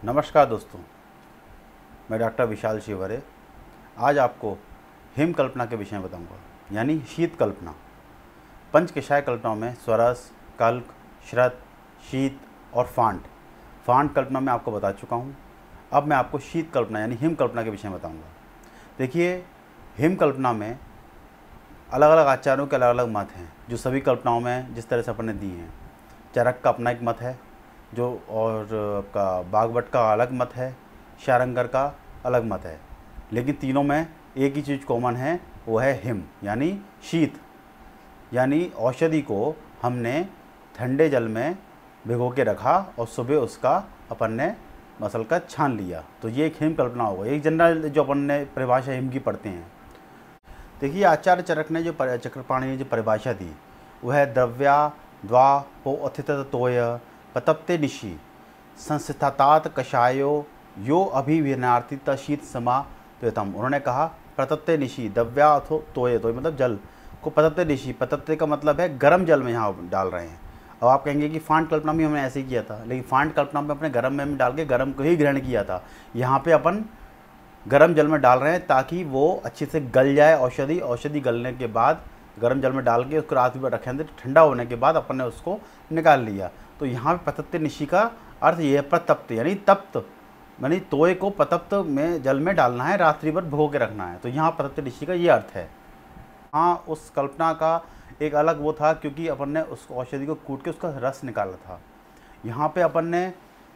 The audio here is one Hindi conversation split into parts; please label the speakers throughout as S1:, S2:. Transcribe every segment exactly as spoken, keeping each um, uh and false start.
S1: नमस्कार दोस्तों, मैं डॉक्टर विशाल शिवरे आज आपको हिम कल्पना के विषय में बताऊंगा, यानी शीत कल्पना। पंच कषाय कल्पनाओं में स्वरस, कल्क, श्रत, शीत और फांट फांट कल्पना में आपको बता चुका हूं। अब मैं आपको शीत कल्पना यानी हिम कल्पना के विषय में बताऊंगा। देखिए, हिम कल्पना में अलग अलग आचार्यों के अलग अलग मत हैं, जो सभी कल्पनाओं में जिस तरह से अपन ने दी हैं। चरक का अपना एक मत है, जो और आपका भागवत का अलग मत है, शारंगर का अलग मत है, लेकिन तीनों में एक ही चीज़ कॉमन है, वो है हिम यानी शीत। यानी औषधि को हमने ठंडे जल में भिगो के रखा और सुबह उसका अपन ने मसल का छान लिया, तो ये एक हिम कल्पना होगा। एक जनरल जो अपन ने परिभाषा हिम की पढ़ते हैं। देखिए, आचार्य चरक ने जो चक्रपाणि ने जो परिभाषा दी वह है द्रव्या द्वा हो अथित तोय पतप्ते निशि संस्थितात कषायो यो अभिविनार्थित शीत समा त्वेतम। उन्होंने कहा प्रतप्ते निशि द्रव्या अथो तोय, तो मतलब जल को पतप्ते निशि, पतप्ते का मतलब है गर्म जल में यहाँ डाल रहे हैं। अब आप कहेंगे कि फांट कल्पना में हमने ऐसे ही किया था, लेकिन फांट कल्पना में अपने गर्म में डाल के गर्म को ही ग्रहण किया था। यहाँ पे अपन गर्म जल में डाल रहे हैं ताकि वो अच्छे से गल जाए औषधि। औषधि गलने के बाद गर्म जल में डाल के उसको रात भर रखें थे, ठंडा होने के बाद अपन ने उसको निकाल लिया। तो यहाँ पे पतप्ते निशि का अर्थ ये है प्रतप्त यानी तप्त, यानी तोय को पतप्त में जल में डालना है, रात्रि भर भिगो के रखना है। तो यहाँ पतप्ते निशि का ये अर्थ है। हाँ, उस कल्पना का एक अलग वो था, क्योंकि अपन ने उस औषधि को कूट के उसका रस निकाला था। यहाँ पे अपन ने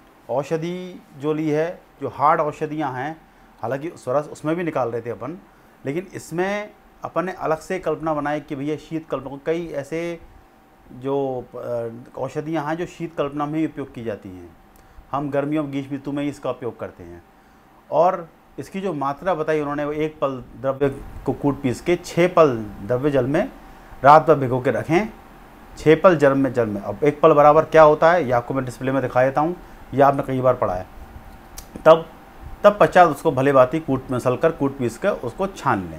S1: औषधि जो ली है, जो हार्ड औषधियाँ हैं, हालांकि स्वरस उसमें भी निकाल रहे थे अपन, लेकिन इसमें अपन ने अलग से कल्पना बनाई कि भैया शीत कल्पना को कई ऐसे जो औषधियाँ हैं जो शीत कल्पना में ही उपयोग की जाती हैं। हम गर्मियों में ग्रीष्म ऋतु में ही इसका उपयोग करते हैं। और इसकी जो मात्रा बताई उन्होंने, वो एक पल द्रव्य को कूट पीस के छः पल द्रव्य जल में रात भर भिगो के रखें, छः पल जल में जल में अब एक पल बराबर क्या होता है, ये आपको मैं डिस्प्ले में दिखा देता हूँ, ये आपने कई बार पढ़ा है। तब तब पश्चात उसको भले भांति कूट मसल कर कूट पीस कर उसको छान लें।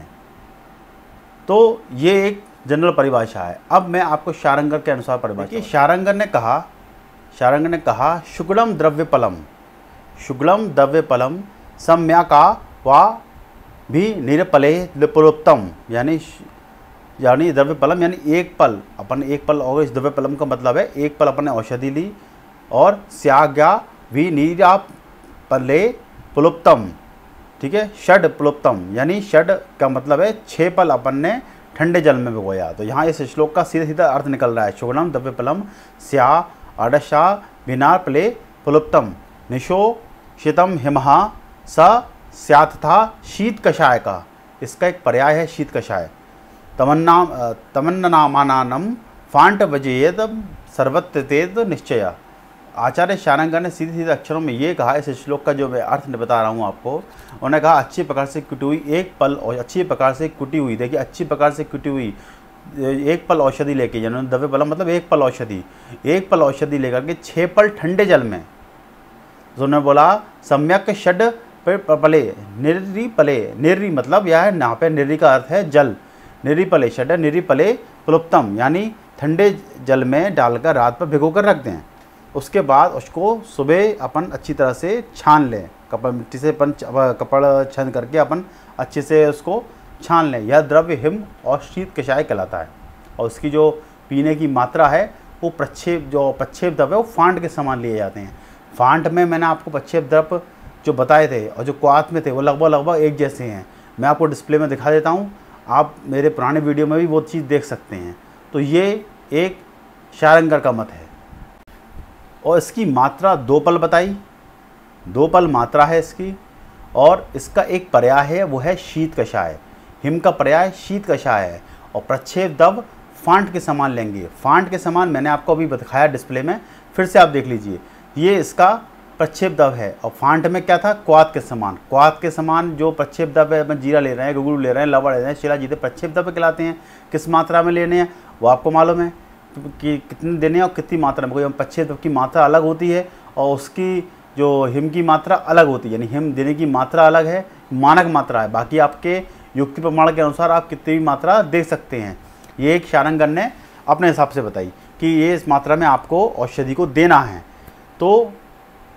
S1: तो ये एक जनरल परिभाषा है। अब मैं आपको शारंगर के अनुसार परिभाषा, शारंगर ने कहा शारंगर ने कहा शुक्लम द्रव्यपलम शुक्लम द्रव्यपलम सम्यका वा भी निरपले लिपुलोत्तम, यानी यानी द्रव्यपलम यानी एक पल अपन एक पल और इस द्रव्यपलम का मतलब है एक पल अपन ने औषधि ली, और स्याज्ञा भी निरापले पुलुप्तम, ठीक है, षड पुलुप्तम यानी षड का मतलब है छः पल अपन ने ठंडे जल में भिगोया। तो यहाँ इस श्लोक का सीधा सीधा अर्थ निकल रहा है, शुक्लम द्रव्यपलम स्या अडशा विनार प्ले पुलुप्तम निशो शीतम हिमहा स स्यात् था शीत कषाय का। इसका एक पर्याय है शीत कषाय। तमन्ना तमन्नामानानम फांट वजेयत सर्वत्तेत निश्चय। आचार्य शारंगर ने सीधे सीधे अक्षरों में ये कहा, इस श्लोक का जो मैं अर्थ बता रहा हूँ आपको, उन्होंने कहा अच्छी प्रकार से कुटी हुई एक पल और अच्छी प्रकार से कुटी हुई, देखिए अच्छी प्रकार से कुटी हुई एक पल औषधि लेके, यानी द्रव्यपलम मतलब एक पल औषधि, एक पल औषधि लेकर के छः पल ठंडे जल में, जो उन्होंने बोला सम्यक षड पले निर्रिपले, निर्रि मतलब यह है, यहाँ पे निर्रि का अर्थ है जल, निर्रिपले षड निर्रिपले पुलुप्तम यानी ठंडे जल में डालकर रात पर भिगो कर रख दें। उसके बाद उसको सुबह अपन अच्छी तरह से छान लें, कपड़ मिट्टी से अपन कपड़ छन करके अपन अच्छे से उसको छान लें। यह द्रव्य हिम और शीत कषाय कहलाता है। और उसकी जो पीने की मात्रा है वो प्रक्षेप, जो प्रक्षेप द्रव्य है वो फांट के समान लिए जाते हैं। फांट में मैंने आपको प्रक्षेप द्रव्य जो बताए थे और जो क्वाथ में थे वो लगभग लगभग एक जैसे हैं। मैं आपको डिस्प्ले में दिखा देता हूँ, आप मेरे पुराने वीडियो में भी वो चीज़ देख सकते हैं। तो ये एक शारंगर का मत है। और इसकी मात्रा दो पल बताई, दो पल मात्रा है इसकी। और इसका एक पर्याय है, वो है शीत कषाय। हिम का पर्याय शीत कषाय है। और प्रक्षेप द्रव्य फांट के समान लेंगे। फांट के समान मैंने आपको अभी दिखाया डिस्प्ले में, फिर से आप देख लीजिए, ये इसका प्रक्षेप द्रव्य है। और फांट में क्या था, क्वाथ के समान। क्वाथ के समान जो प्रक्षेप द्रव्य है, जीरा ले रहे हैं, गुगुरु ले रहे हैं, लवण ले रहे हैं, शिलाजीत प्रक्षेप द्रव्य कहलाते हैं। किस मात्रा में लेने हैं वो आपको मालूम है कि कितने देने हैं और कितनी मात्रा में। कोई प्रक्षेप द्रव्य की मात्रा अलग होती है और उसकी जो हिम की मात्रा अलग होती है, यानी हिम देने की मात्रा अलग है, मानक मात्रा है। बाकी आपके युक्ति प्रमाण के अनुसार आप कितनी भी मात्रा दे सकते हैं। ये एक शारंगर ने अपने हिसाब से बताई कि ये इस मात्रा में आपको औषधि को देना है। तो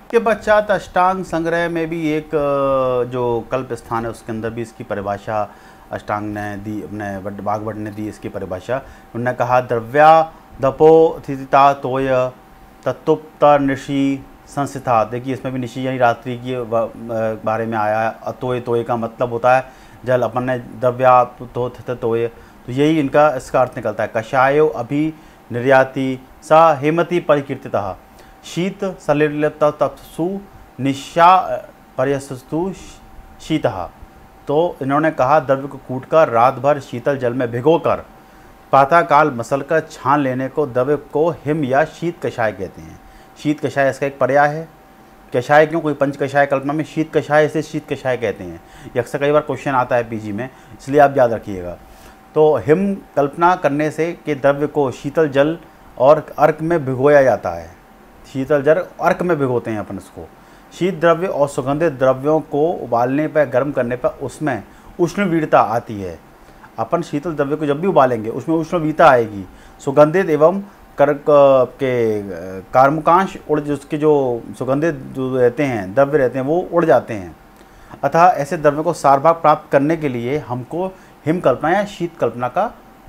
S1: के पश्चात अष्टांग संग्रह में भी एक जो कल्प स्थान है उसके अंदर भी इसकी परिभाषा अष्टांग ने दी, अपने भागवत ने दी इसकी परिभाषा। उन्होंने कहा द्रव्या दपो थिता तोय तत्तुप्त निशी संस्था। देखिए इसमें भी निशी यानी रात्रि के बारे में आया है। अतोय, तोय का मतलब होता है जल, अपन ने द्रव्या तो तोय, तो यही इनका इसका अर्थ निकलता है। कषायो अभि निर्याति सा हेमति परिकीर्तितः शीत सलिलतत्सु निशा पर्यस्तु शीतः। तो इन्होंने कहा द्रव्य को कूटकर रात भर शीतल जल में भिगोकर प्रातःकाल मसलकर छान लेने को द्रव्य को हिम या शीत कषाय कहते हैं। शीत कषाय इसका एक पर्याय है। कषाय क्यों, कोई पंच कषाय कल्पना में शीत कषाय इसे शीत कषाय कहते हैं। ये अक्सर कई बार क्वेश्चन आता है पीजी में, इसलिए आप याद रखिएगा। तो हिम कल्पना करने से कि द्रव्य को शीतल जल और अर्क में भिगोया जाता है। शीतल जल अर्क में भिगोते हैं अपन इसको। शीत द्रव्य और सुगंधित द्रव्यों को उबालने पर, गर्म करने पर उसमें उष्णवीरता आती है। अपन शीतल द्रव्य को जब भी उबालेंगे उसमें उष्णवीरता आएगी। सुगंधित एवं कर्क के कार्मुकांश उड़, उसके जो सुगंधित जो रहते हैं द्रव्य रहते हैं वो उड़ जाते हैं। अतः ऐसे द्रव्य को सारभाग प्राप्त करने के लिए हमको हिम कल्पना या शीत कल्पना का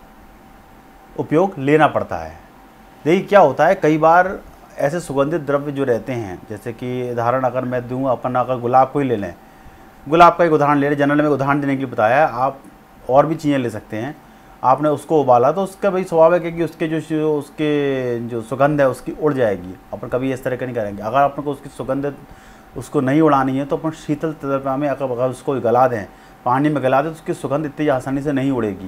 S1: उपयोग लेना पड़ता है। देखिए क्या होता है, कई बार ऐसे सुगंधित द्रव्य जो रहते हैं, जैसे कि उदाहरण अगर मैं दूँ, अपन अगर गुलाब को ही ले लें, गुलाब का एक उदाहरण ले लें, जनरल में उदाहरण देने के लिए बताया, आप और भी चीज़ें ले सकते हैं। आपने उसको उबाला तो उसका भाई स्वाभाविक है कि उसके जो उसके जो सुगंध है उसकी उड़ जाएगी। अपन कभी इस तरह का नहीं करेंगे। अगर अपन को उसकी सुगंध उसको नहीं उड़ानी है तो अपन शीतल द्रव्य में अगर अगर उसको गला दें, पानी में गला दें, तो उसकी सुगंध इतनी आसानी से नहीं उड़ेगी।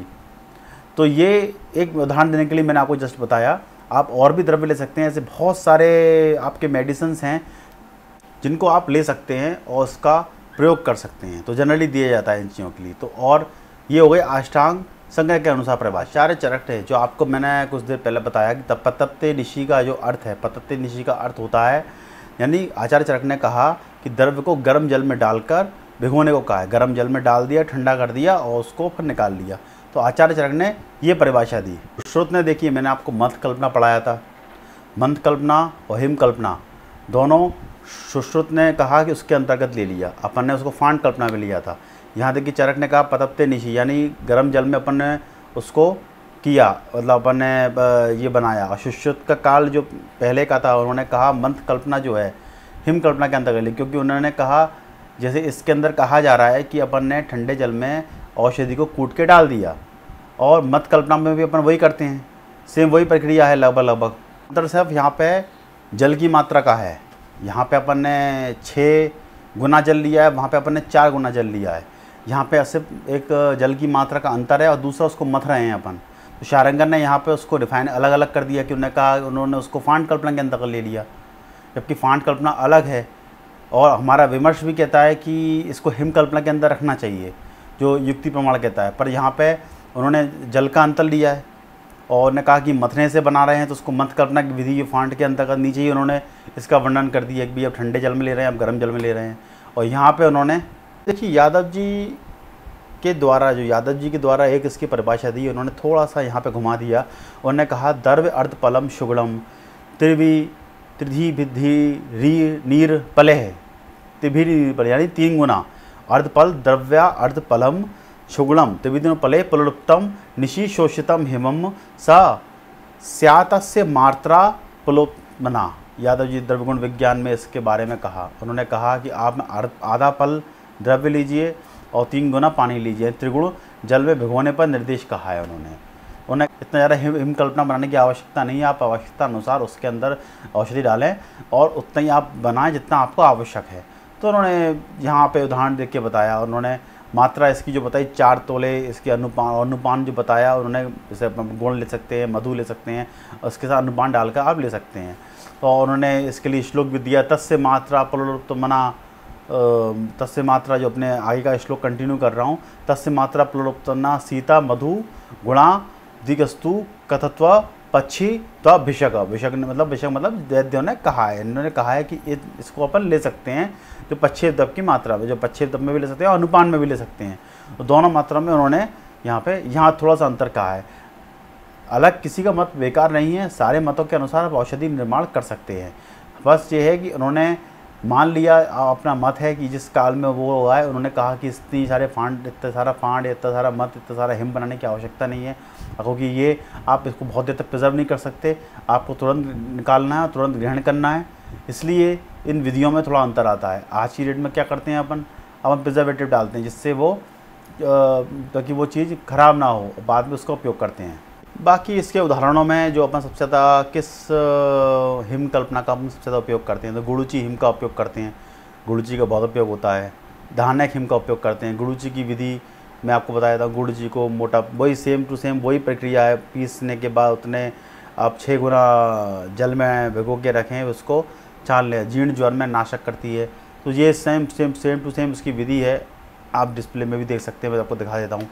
S1: तो ये एक उदाहरण देने के लिए मैंने आपको जस्ट बताया। आप और भी द्रव्य ले सकते हैं। ऐसे बहुत सारे आपके मेडिसिन्स हैं जिनको आप ले सकते हैं और उसका प्रयोग कर सकते हैं। तो जनरली दिया जाता है इन चीज़ों के लिए। तो और ये हो गए अष्टांग संग्रह के अनुसार परिभाषा। आचार्य चरक है जो आपको मैंने कुछ देर पहले बताया कि तप पतप्ते निशी का जो अर्थ है, पतप्ते निशी का अर्थ होता है, यानी आचार्य चरक ने कहा कि द्रव्य को गर्म जल में डालकर भिगोने को कहा है। गर्म जल में डाल दिया, ठंडा कर दिया और उसको फिर निकाल लिया। तो आचार्य चरक ने ये परिभाषा दी। सुश्रुत ने, देखिए मैंने आपको मंत्र कल्पना पढ़ाया था। मंत्र कल्पना और हिम कल्पना दोनों सुश्रुत ने कहा कि उसके अंतर्गत ले लिया। अपन ने उसको फांड कल्पना में लिया था। यहाँ देखिए चरक ने कहा पतप्ते निशी, यानी गर्म जल में अपन ने उसको किया, मतलब अपन ने ये बनाया। और सुश्रुत का काल जो पहले का था, उन्होंने कहा मंत्र कल्पना जो है हिम कल्पना के अंतर्गत ली, क्योंकि उन्होंने कहा जैसे इसके अंदर कहा जा रहा है कि अपन ने ठंडे जल में औषधि को कूट के डाल दिया। और मत कल्पना में भी अपन वही करते हैं, सेम वही प्रक्रिया है लगभग लगभग। अंतर सिर्फ यहाँ पे जल की मात्रा का है। यहाँ पे अपन ने छः गुना जल लिया है, वहाँ पे अपन ने चार गुना जल लिया है। यहाँ पे सिर्फ एक जल की मात्रा का अंतर है और दूसरा उसको मथ रहे हैं अपन। तो शारंगन ने यहाँ पे उसको रिफाइन अलग अलग कर दिया कि उन्होंने कहा उन्होंने उसको फांड कल्पना के अंतर्गत ले लिया, जबकि फांड कल्पना अलग है। और हमारा विमर्श भी कहता है कि इसको हिम कल्पना के अंदर रखना चाहिए, जो युक्ति प्रमाण कहता है। पर यहाँ पे उन्होंने जल का अंतर लिया है और ने कहा कि मथने से बना रहे हैं, तो उसको मथ कल्पना की विधि फांड के अंतर्गत नीचे ही उन्होंने इसका वर्णन कर दिया कि भाई अब ठंडे जल में ले रहे हैं, अब गर्म जल में ले रहे हैं। और यहाँ पे उन्होंने देखिए यादव जी के द्वारा जो यादव जी के द्वारा एक इसकी परिभाषा दी, उन्होंने थोड़ा सा यहाँ पे घुमा दिया। उन्होंने कहा द्रव्य अर्धपलम शुगलम त्रिवी त्रिधि विधि री नीर पले है, त्रिभी नीर पले यानी तीन गुना अर्धपल द्रव्या अर्धपलम शुगलम त्रिविधि पले पुलुप्तम निशी शोषितम हिमम सा स्यातस्य मात्रा पुलोपमना। यादव जी द्रव्य गुण विज्ञान में इसके बारे में कहा। उन्होंने कहा कि आप आधा पल द्रव्य लीजिए और तीन गुना पानी लीजिए। त्रिगुण जल में भिगोने पर निर्देश कहा है उन्होंने। उन्हें इतना ज़्यादा हिम हिम कल्पना बनाने की आवश्यकता नहीं है। आप आवश्यकता अनुसार उसके अंदर औषधि डालें और उतना ही आप बनाएं जितना आपको आवश्यक है। तो उन्होंने यहाँ पे उदाहरण देख के बताया। उन्होंने मात्रा इसकी जो बताई चार तोले, इसकी अनुपान अनुपान जो बताया उन्होंने, जैसे गुण ले सकते हैं, मधु ले सकते हैं, उसके साथ अनुपान डालकर आप ले सकते हैं। तो उन्होंने इसके लिए श्लोक भी दिया, तस्य मात्रा पुलुप्त मना, तस्य मात्रा जो अपने आगे का श्लोक कंटिन्यू कर रहा हूँ, तस्य मात्रा प्लुप्तना सीता मधु गुणा दिगस्तु कथत्व पक्षी त्व भिषक। भिषक ने मतलब भिषक मतलब वैद्यों ने कहा है, इन्होंने कहा है कि इसको अपन ले सकते हैं जो पक्षी दब की मात्रा में, जो पक्षी दब में भी ले सकते हैं और अनुपान में भी ले सकते हैं। तो दोनों मात्रा में उन्होंने यहाँ पे यहाँ थोड़ा सा अंतर कहा है। अलग किसी का मत बेकार नहीं है, सारे मतों के अनुसार आप औषधि निर्माण कर सकते हैं। बस ये है कि उन्होंने मान लिया अपना मत है कि जिस काल में वो हुआ है, उन्होंने कहा कि इतनी सारे फांड इतना सारा फांड इतना सारा मत इतना सारा हिम बनाने की आवश्यकता नहीं है, क्योंकि ये आप इसको बहुत देर तक प्रिजर्व नहीं कर सकते, आपको तुरंत निकालना है, तुरंत ग्रहण करना है। इसलिए इन विधियों में थोड़ा अंतर आता है। आज की डेट में क्या करते हैं अपन अपन प्रिजर्वेटिव डालते हैं जिससे वो ताकि वो चीज़ ख़राब ना हो, बाद में उसका उपयोग करते हैं। बाकी इसके उदाहरणों में जो अपन सबसे ज़्यादा किस हिम कल्पना का अपन सबसे ज़्यादा उपयोग करते हैं, तो गुड़ुची हिम का उपयोग करते हैं। गुड़ुची का बहुत उपयोग होता है। धानक हिम का उपयोग करते हैं। गुड़ुची की विधि मैं आपको बताया था, गुड़ जी को मोटा वही सेम टू सेम वही प्रक्रिया है। पीसने के बाद उतने आप छः गुना जल में भिगो के रखें, उसको छान लें, जीर्ण ज्वर में नाशक करती है। तो ये same same same to same उसकी विधि है, आप डिस्प्ले में भी देख सकते हैं, मैं आपको दिखा देता हूँ।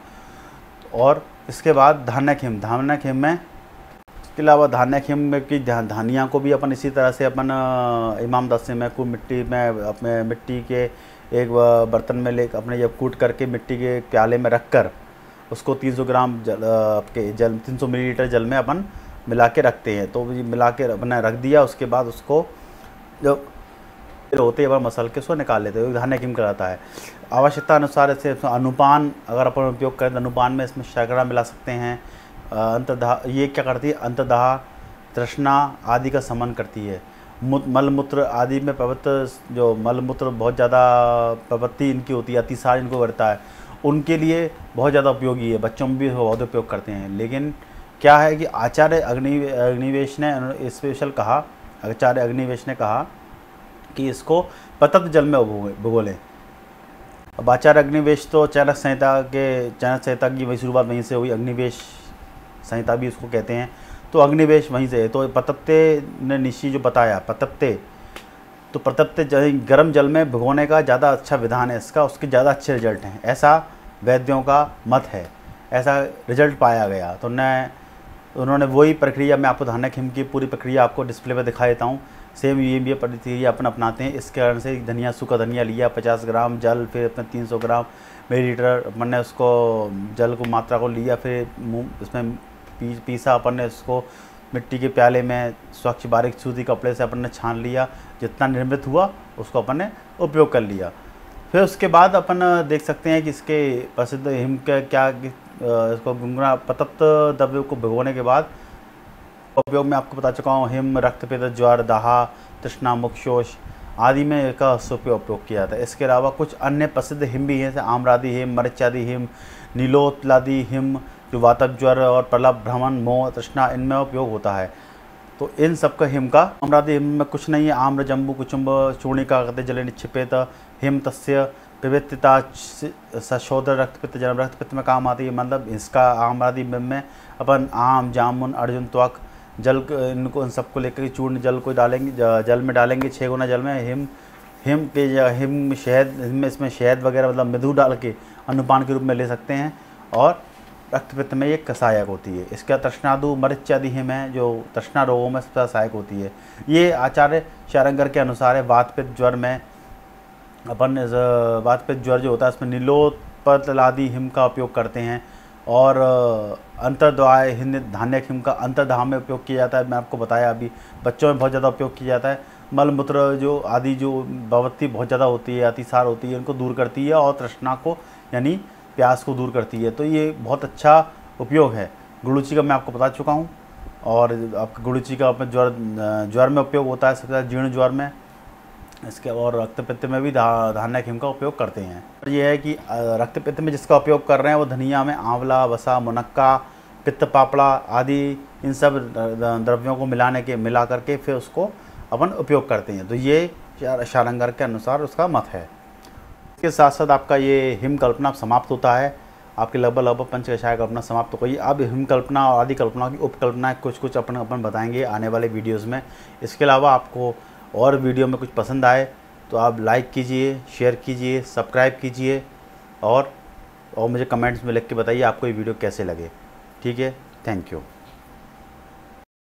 S1: और इसके बाद धानक हिम, धानक हिम में इसके अलावा धानक हिम की धानियाँ को भी अपन इसी तरह से अपन इमाम दस्ते में को मिट्टी में अपने मिट्टी के एक बर्तन में ले अपने जब कूट करके मिट्टी के प्याले में रख कर उसको तीन सौ ग्राम जल आपके जल तीन सौ मिलीलीटर जल में अपन मिला के रखते हैं। तो मिला के अपने रख दिया, उसके बाद उसको जब होते हैं मसल के उसको निकाल लेते हैं, धानक हिम कहलाता है। आवश्यकता अनुसार इसे अनुपान अगर अपन उपयोग करें तो अनुपान में इसमें शर्करा मिला सकते हैं। अंतदाह ये क्या करती है, अंतदाह तृष्णा आदि का समन करती है। मलमूत्र आदि में पवित्र जो मलमूत्र बहुत ज़्यादा प्रवृत्ति इनकी होती है, अतिसार इनको करता है, उनके लिए बहुत ज़्यादा उपयोगी है। बच्चों में भी बहुत उपयोग करते हैं। लेकिन क्या है कि आचार्य अग्नि अग्निवेश ने स्पेशल कहा, आचार्य अग्निवेश ने कहा कि इसको पतत जल में भिगो लें। अब आचार्य अग्निवेश तो चाणक्य संहिता के चाणक्य संहिता की वही शुरुआत वहीं से हुई, अग्निवेश संहिता भी उसको कहते हैं। तो अग्निवेश वहीं से है। तो पतत्ते ने निशी जो बताया पतत्ते, तो पतत्ते गर्म जल में भिगोने का ज़्यादा अच्छा विधान है इसका, उसके ज़्यादा अच्छे रिजल्ट हैं, ऐसा वैद्यों का मत है, ऐसा रिजल्ट पाया गया। तो न उन्होंने वही प्रक्रिया, मैं आपको धानक हिम की पूरी प्रक्रिया आपको डिस्प्ले पर दिखा देता हूँ। सेम ये भी प्रक्रिया अपन अपनाते हैं। इसके कारण से धनिया, सूखा धनिया लिया, पचास ग्राम जल, फिर अपने तीन सौ ग्राम मिलीलीटर अपन ने उसको जल को मात्रा को लिया, फिर मुँह इसमें पी पीसा अपन ने, उसको मिट्टी के प्याले में स्वच्छ बारीक सूती कपड़े से अपन ने छान लिया, जितना निर्मित हुआ उसको अपन ने उपयोग कर लिया। फिर उसके बाद अपन देख सकते हैं कि इसके प्रसिद्ध हिम के क्या इसको गुनगुना पतत्त द्रव्य को भिगोने के बाद उपयोग में आपको बता चुका हूँ। हिम रक्तपित्त ज्वर दाहा तृष्णा मुक्षोष आदि में इसका उपयोग किया जाता है। इसके अलावा कुछ अन्य प्रसिद्ध हिम भी हैं, जैसे आम्रादि हिम, मरीचादि हिम, नीलोत्लादि हिम जो वातव ज्वर और प्रलभ भ्रमण मोह तृष्णा इनमें उपयोग होता है। तो इन सब का हिम का आम्रादि हिम में कुछ नहीं है। आम्र जम्बू कुचुम्ब चूर्णिका कहते जले निक्षिपेत हिम तस्य प्रवृत्तिता सशोधर रक्तपित्त जन्म रक्तपित्त में काम आती है। मतलब इसका आम्रादि हिम में अपन आम जामुन अर्जुन त्वक जल इनको इन सबको लेकर चूर्ण जल को डालेंगे, जल में डालेंगे छः गुना जल में। हिम हिम के हिम शहद हिम इसमें शहद वगैरह मतलब मधु डाल के अनुपान के रूप में ले सकते हैं, और रक्तपित्त में ये सहायक होती है। इसका तृष्णादु मरीचादि हिम है जो तृष्णा रोगों में सहायक होती है। ये आचार्य शारंगर के अनुसार है। वातपित्त ज्वर में अपन वातपित्त ज्वर जो होता है इसमें नीलोत्पलादि हिम का उपयोग करते हैं, और अंतर्दाय हिंद धान्यक हिम का अंतर्दाह में उपयोग किया जाता है। मैं आपको बताया अभी, बच्चों में बहुत ज़्यादा उपयोग किया जाता है। मलमूत्र जो आदि जो प्रवृत्ति बहुत ज़्यादा होती है, अतिसार होती है, इनको दूर करती है, और तृष्णा को यानी प्यास को दूर करती है। तो ये बहुत अच्छा उपयोग है। गुड़ुची का मैं आपको बता चुका हूँ, और आपका गुड़ुची का अपने ज्वर ज्वर में उपयोग होता है सबसे ज़्यादा, जीर्ण ज्वर में इसके, और रक्तपित्त में भी धा धान्यक हिम का उपयोग करते हैं। और ये है कि रक्तपित्त में जिसका उपयोग कर रहे हैं वो धनिया में आंवला, वसा, मुनक्का, पित्त पापड़ा आदि इन सब द्रव्यों को मिलाने के मिला करके फिर उसको अपन उपयोग करते हैं। तो ये शारंगर के अनुसार उसका मत है। इसके साथ साथ आपका ये हिम कल्पना समाप्त होता है। आपके लगभग लगभग पंचकषाय कल्पना समाप्त हो गई। अब हिम कल्पना और आदि कल्पना की उपकल्पनाएँ कुछ कुछ अपन अपन बताएंगे आने वाले वीडियोज़ में। इसके अलावा आपको और वीडियो में कुछ पसंद आए तो आप लाइक कीजिए, शेयर कीजिए, सब्सक्राइब कीजिए, और और मुझे कमेंट्स में लिख के बताइए आपको ये वीडियो कैसे लगे। ठीक है, थैंक यू।